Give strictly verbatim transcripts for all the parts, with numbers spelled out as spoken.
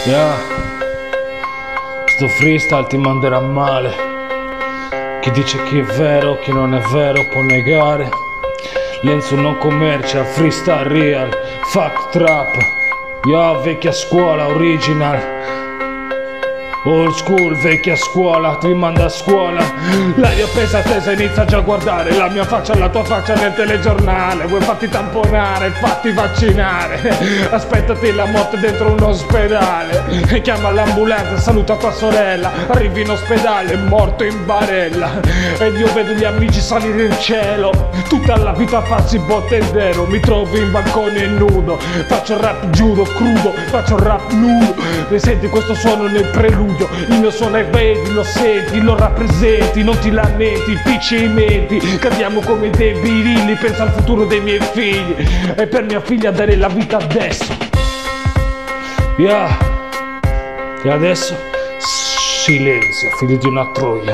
Yeah. Sto freestyle ti manderà male. Chi dice che è vero, chi non è vero può negare. Lenzo non commercial, freestyle real, fuck trap. Yeah, vecchia scuola, original. Old school, vecchia scuola, ti manda a scuola. L'aria pesa tesa, inizia già a guardare la mia faccia, la tua faccia nel telegiornale. Vuoi farti tamponare, fatti vaccinare. Aspettati la morte dentro un ospedale. E chiama l'ambulanza, saluta tua sorella. Arrivi in ospedale, morto in barella. Ed io vedo gli amici salire in cielo. Tutta la vita a farsi bottendero. Mi trovo in balcone nudo. Faccio rap judo, crudo, faccio rap nudo. Ne senti questo suono nel preludio. Il mio suono è vedi, lo senti, lo rappresenti, non ti lamenti, picci i menti, cadiamo come dei birilli, pensa al futuro dei miei figli e per mia figlia dare la vita adesso. Yeah. E adesso silenzio, figli di una troia.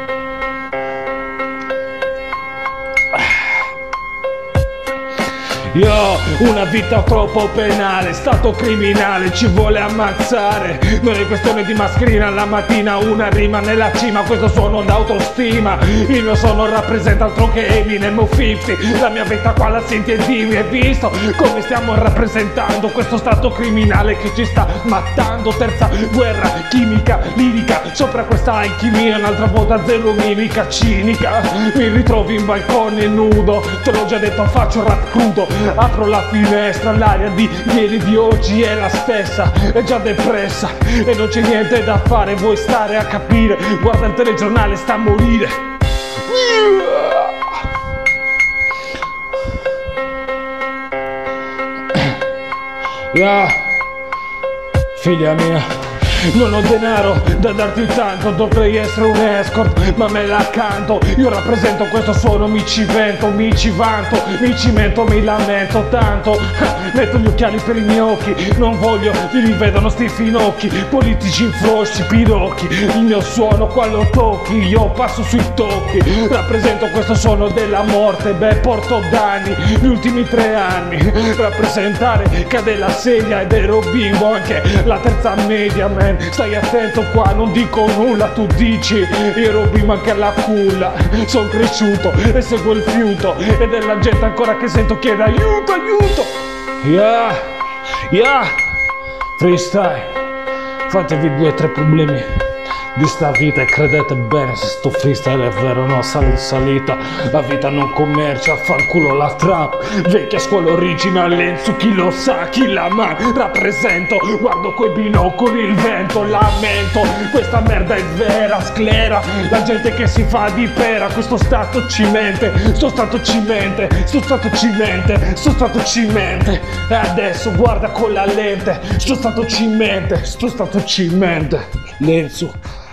Io, una vita troppo penale, stato criminale, ci vuole ammazzare. Non è questione di mascherina alla mattina, una rima nella cima, questo suono d'autostima. Il mio suono rappresenta altro che Eminem o cinquanta. La mia vita qua la senti e dimmi, hai visto come stiamo rappresentando questo stato criminale che ci sta mattando. Terza guerra chimica, lirica, sopra questa alchimia, un'altra volta zero mimica cinica. Mi ritrovi in balcone nudo, te l'ho già detto, faccio rap crudo. Apro la finestra, l'aria di ieri di oggi è la stessa, è già depressa e non c'è niente da fare, vuoi stare a capire, guarda il telegiornale, sta a morire. Yeah. Figlia mia, non ho denaro da darti tanto, dovrei essere un escort, ma me la canto. Io rappresento questo suono, mi ci vento, mi ci vanto, mi cimento, mi lamento tanto. Metto gli occhiali per i miei occhi, non voglio li rivedano sti finocchi, politici infrosci, pirocchi. Il mio suono qua lo tocchi, io passo sui tocchi. Rappresento questo suono della morte, beh porto danni gli ultimi tre anni. Rappresentare cade la sedia ed ero bimbo anche la terza media, man. Stai attento qua, non dico nulla, tu dici ero bimbo anche alla culla. Sono cresciuto e seguo il fiuto ed è la gente ancora che sento chiede aiuto, aiuto. Yeah, yeah, freestyle. Fatevi due o tre problemi di sta vita e credete bene se sto freestyle è vero o no, sale in salita. La vita non commercia, fanculo la trap. Vecchia scuola originale, Lenzo chi lo sa, chi la ma rappresento. Guardo coi binocoli il vento, lamento. Questa merda è vera, sclera. La gente che si fa di pera, questo stato ci mente. Sto stato ci mente, sto stato ci mente, sto stato ci mente. E adesso guarda con la lente, sto stato ci mente, sto stato ci mente. Lenzo